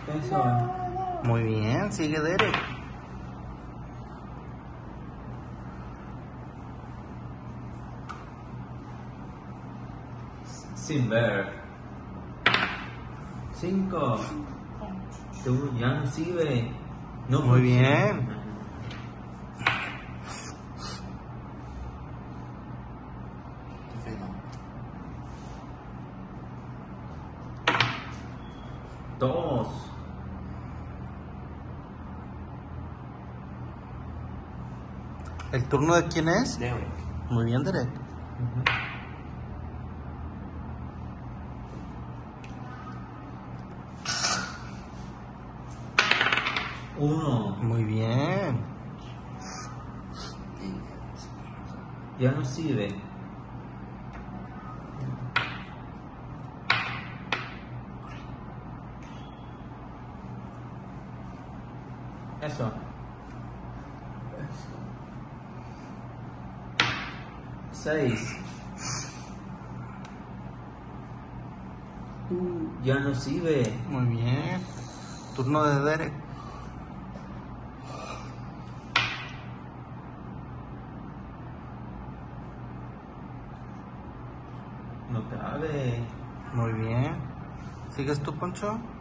Eso. Muy bien, sigue Derek. Sin ver. 5. Tú ya no sirve. No Muy funciona. bien. Dos. ¿El turno de quién es? Derek. Muy bien, Derek. Uno. Muy bien. Ya no sirve. Eso. 6. Ya no sirve. Muy bien. Turno de Derek. No cabe. Muy bien. ¿Sigues tú, Poncho?